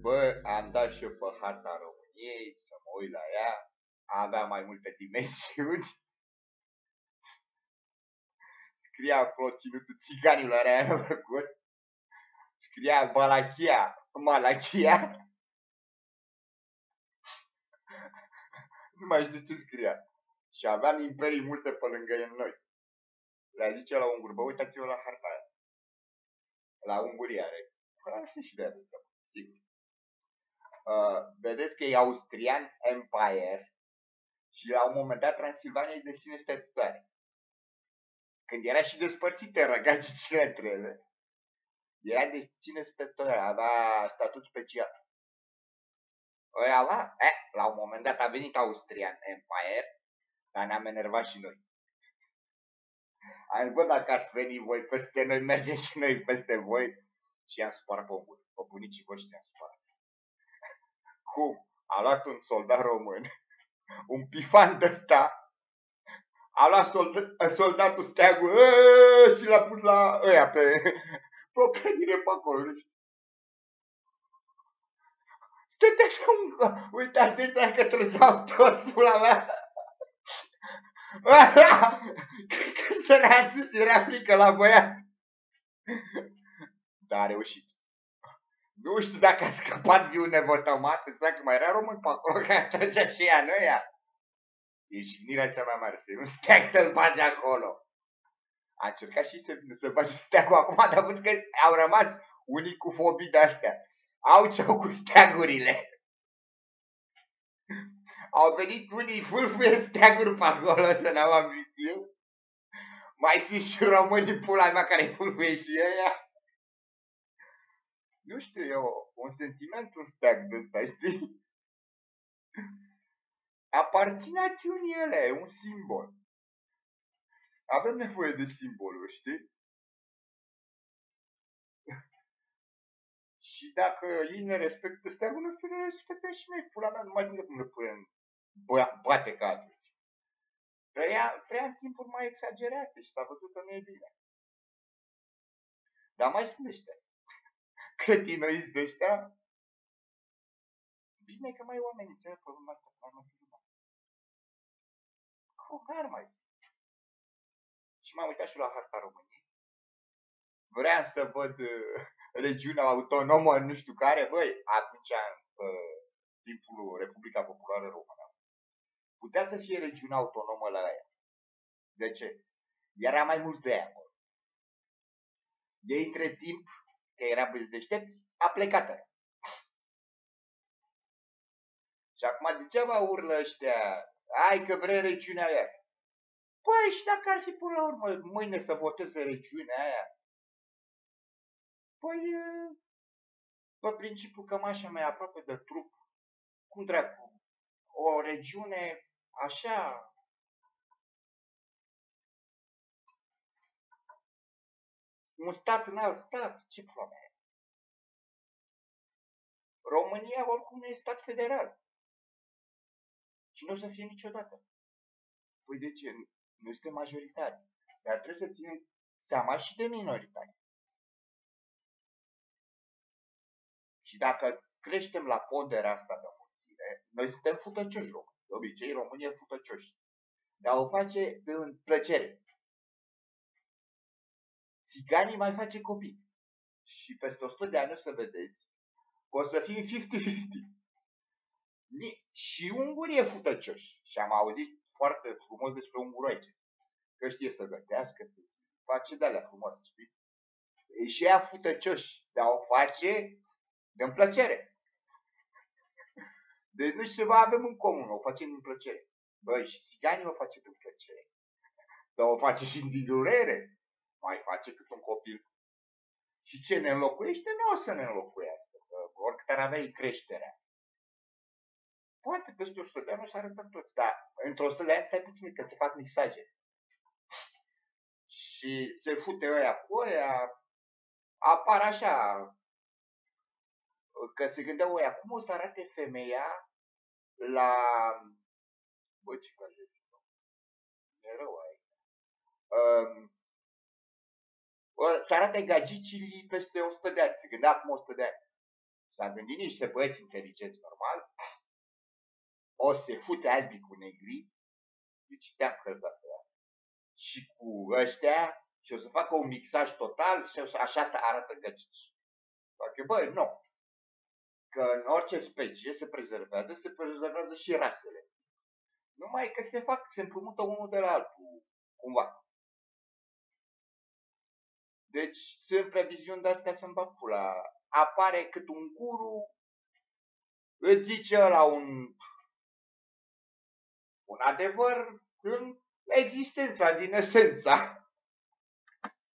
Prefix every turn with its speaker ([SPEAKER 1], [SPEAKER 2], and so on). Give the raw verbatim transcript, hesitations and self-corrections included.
[SPEAKER 1] Bă, am dat și eu pe harta României să mă uit la ea. Avea mai multe dimensiuni. Scria acolo ținutul țiganilor aia făcut. Scria Balachia, Malachia. Nu mai știu ce scria. Și aveam imperii multe pe lângă noi. Le zice la unguri, bă, uitați-vă la harta aia. La Unguria are. Așa și de atât, sigur. Uh, vedeți că e Austrian Empire și la un moment dat Transilvania e de sine stătătoare. Când era și despărțită răgagicile între ele, era de sine stătătoare, avea statut special. Ăia avea, eh, la un moment dat a venit Austrian Empire, dar ne-am enervat și noi. Am zis, bă, dacă ați venit voi peste noi, mergem și noi peste voi. Și i-am supărat pe unguri, pe bunicii voștri i-am supărat. Cum? A luat un soldat român, un pifan de ăsta, a luat soldat, soldatul steagul și l-a pus la ăia pe, pe o clădire pe acolo. Stătea așa un... Uitați de ăsta că trăgeau tot pula mea. Că sărea sus, era frică la băiat. Dar a reușit. Nu știu dacă a scăpat viu nevătămat, înseamnă că mai era român pe acolo, că atragea și ea, nu ea. E jignirea cea mai mare, să nu steag să-l bage acolo. A încercat și să, să bage steagul acum, dar văd că au rămas unii cu fobii de-astea. Au ce-au cu steagurile. Au venit unii fulfuie steaguri pe acolo să n-au ambiție. Mai sunt și românii pula mea care fulfuie și ăia. Nu știu, eu, un sentiment, un steag de ăsta, știi? Aparține acțiunii ele, e un simbol. Avem nevoie de simboluri, știi? Și dacă ei ne respectă steagul nostru, ne respectăm și noi. Pula mea, nu mai bine cum ne putem bate ca atunci. Trăia, trăia în timpuri mai exagerate și s-a văzut că nu e bine. Dar mai sunt ăștia. Cretinoiți de ăștia. Bine că mai oamenii înțeleg problema asta, că ar mai fi lumea. Cum ar mai fi? Și m-am uitat și la harta României. Vreau să văd uh, regiunea autonomă, nu știu care, băi, atunci în uh, timpul Republica Populară Română. Putea să fie regiunea autonomă la aia. De ce? Era mai mulți de aia acolo. Ei, între timp, că era băieți deștepți, a plecat aia. Și acum degeaba urlă ăștia, hai că vrei regiunea aia. Păi și dacă ar fi până la urmă mâine să voteze regiunea aia, păi pe principiu cămașa mai aproape de trup, cum dracu, o regiune așa, un stat în alt stat, ce probleme? România oricum nu e stat federal. Și nu o să fie niciodată. Păi de ce? Nu este majoritar. Dar trebuie să ținem seama și de minoritari. Și dacă creștem la ponderea asta de mulțire, noi suntem futăcioși români. De obicei, România e futăcioși. Dar o face în plăcere. Țiganii mai face copii. Și peste o sută de ani o să vedeți, o să fim cincizeci cincizeci. Și ungurii e futăcioși. Și am auzit foarte frumos despre unguroice. Că știe să gătească, face de-alea frumos, știi? E și ea futăcioși, dar o face de-mi plăcere. Deci nu știu ceva avem în comun, o facem din plăcere. Băi, și țiganii o face din plăcere. Dar o face și din durere. Mai face cât un copil. Și ce ne înlocuiește, nu o să ne înlocuiască. Că oricât ar avea creșterea. Poate peste o sută de ani o să arătăm toți, dar într-o sută de ani stai puțin că se fac mixaje. Și se fute ăia cu ăia, apar așa, că se gândeau ăia, cum o să arate femeia la... Bă, ce că e rău aici. Um, să arate gagicii peste o sută de ani, se gândea acum o sută de ani. S-a gândit niște băieți inteligenți normal, o să se fute albii cu negri, deci citeam cărți de-astea, și cu ăștia, și o să facă un mixaj total și așa să arată găcici. Dacă, băi, nu. Că în orice specie se prezervează, se prezervează și rasele. Numai că se fac, se împrumută unul de la altul, cumva. Deci sunt previziuni de-astea să-mi bag pula. Apare cât un guru, îți zice ăla un, un adevăr în existența, din esența.